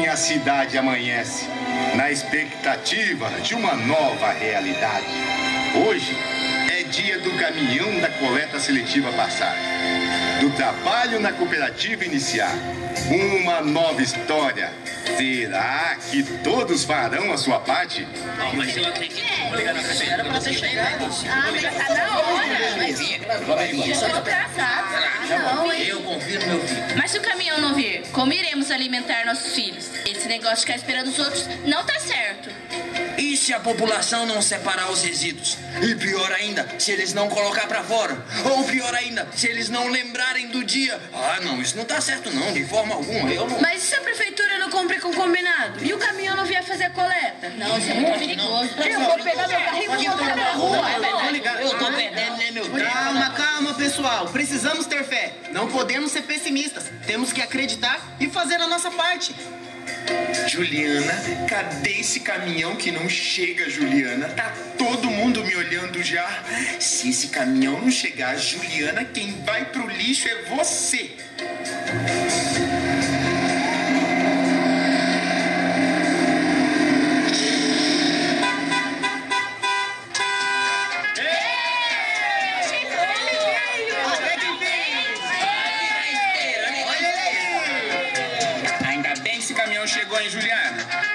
a cidade amanhece, na expectativa de uma nova realidade. Hoje é dia do caminhão da coleta seletiva passar, do trabalho na cooperativa iniciar. Uma nova história. Será que todos farão a sua parte? Mas eu acredito. Vou ligar na caixa. Era pra você chegar. Mas tá na hora. Mas eu tô atrasado. Não, hein? Eu confio no meu filho. Mas se o caminhão não vir, como iremos alimentar nossos filhos? Esse negócio de ficar esperando os outros não tá certo. E se a população não separar os resíduos? E pior ainda, se eles não colocar pra fora? Ou pior ainda, se eles não lembrarem do dia? Ah, não, isso não tá certo não, de forma alguma. Eu não... Mas e se a prefeitura não cumprir com o combinado? E o caminhão não vier fazer a coleta? Não, isso é muito perigoso. Eu vou pegar meu carrinho e vou botar na rua. Vou ligar. Eu tô perdendo, né, meu Deus? Calma, pessoal. Precisamos ter fé. Não podemos ser pessimistas. Temos que acreditar e fazer a nossa parte. Juliana, cadê esse caminhão que não chega, Juliana? Tá todo mundo me olhando já. Se esse caminhão não chegar, Juliana, quem vai pro lixo é você. Chegou, hein, Juliana?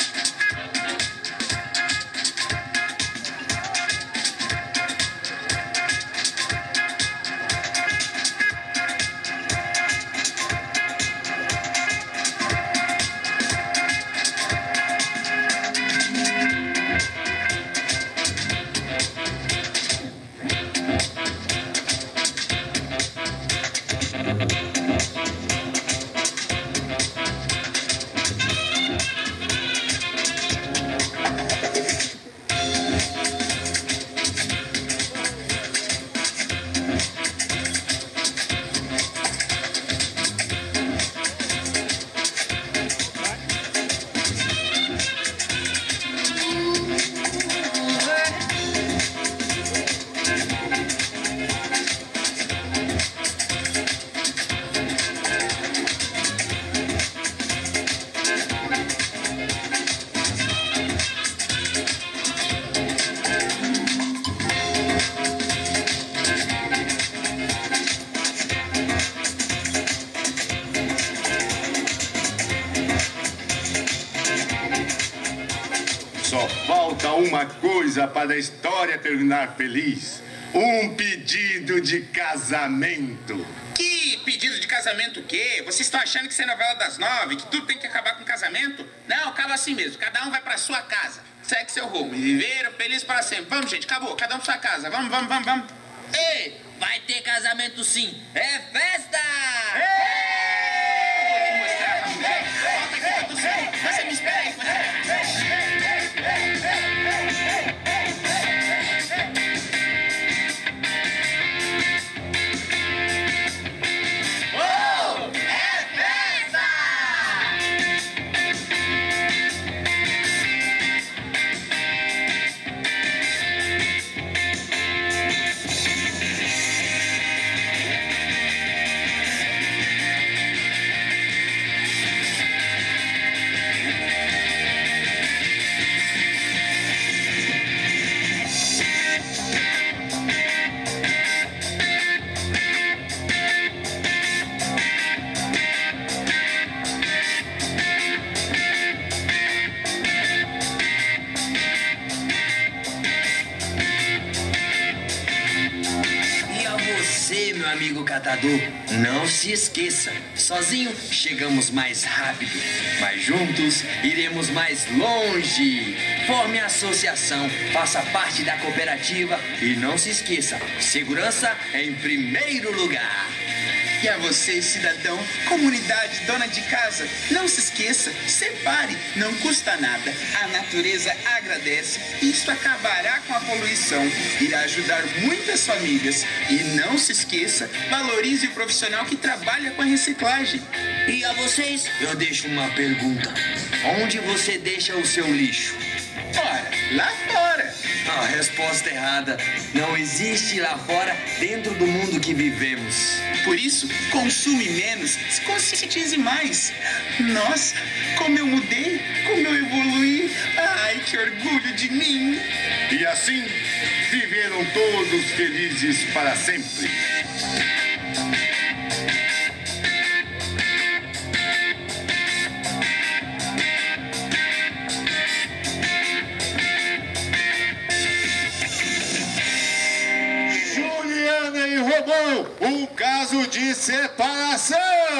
Só falta uma coisa para a história terminar feliz. Um pedido de casamento. Que pedido de casamento o quê? Vocês estão achando que isso é novela das 9, que tudo tem que acabar com casamento? Não, acaba assim mesmo. Cada um vai pra sua casa. Segue seu rumo. E viveram felizes para sempre. Vamos, gente, acabou. Cada um pra sua casa. Vamos. Ei, vai ter casamento sim. É festa! Vou te mostrar, volta aqui, do céu. Você me espera aí. Meu amigo catador, não se esqueça, sozinho chegamos mais rápido, mas juntos iremos mais longe. Forme a associação, faça parte da cooperativa e não se esqueça, segurança em primeiro lugar. E a você, cidadão, comunidade, dona de casa, não se esqueça, separe, não custa nada. A natureza agradece, isso acabará com a poluição, irá ajudar muitas famílias. E não se esqueça, valorize o profissional que trabalha com a reciclagem. E a vocês, eu deixo uma pergunta. Onde você deixa o seu lixo? Ora, lá fora. A resposta errada. Não existe lá fora dentro do mundo que vivemos. Por isso, consuma menos, se conscientize mais. Nossa, como eu mudei. orgulho de mim. E assim viveram todos felizes para sempre. Juliana e Romão, um caso de separação.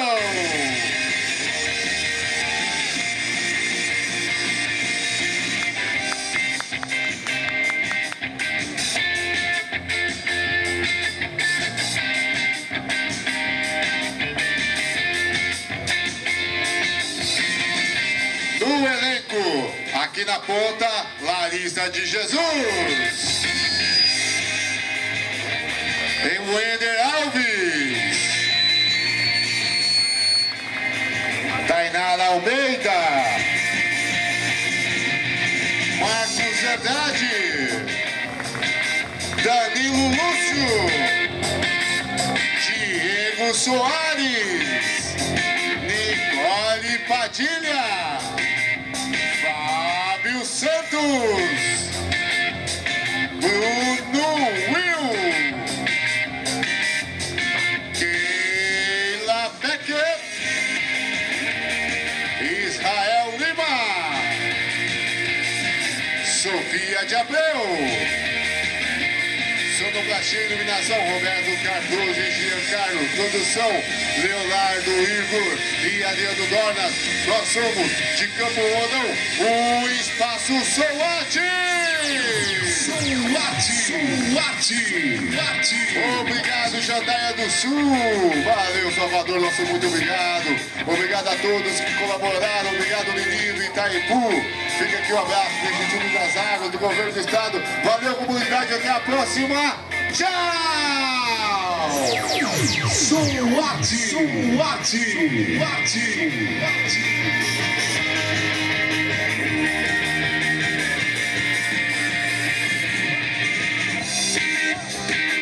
Do elenco, aqui na ponta, Larissa de Jesus. Tem Wender Alves, Tainara Almeida, Marcos Andrade, Danilo Lúcio, Diego Soares, Nicole Padilha, Fábio Santos, Bruno Will, Keila Becker, Israel Lima, Sofia de Abreu, sonoplastia e iluminação, Roberto Cardoso e Giancarlo, produção, Leonardo Igor e Adriano Dornas. Nós somos de Campo Rondão, o Espaço SWAT! Obrigado, Jandaia do Sul. Valeu, Salvador, nosso muito obrigado. Obrigado a todos que colaboraram. Obrigado, menino Itaipu. Fica aqui um abraço do Executivo das Águas, do Governo do Estado. Valeu, comunidade. Até a próxima. Tchau! SWAT!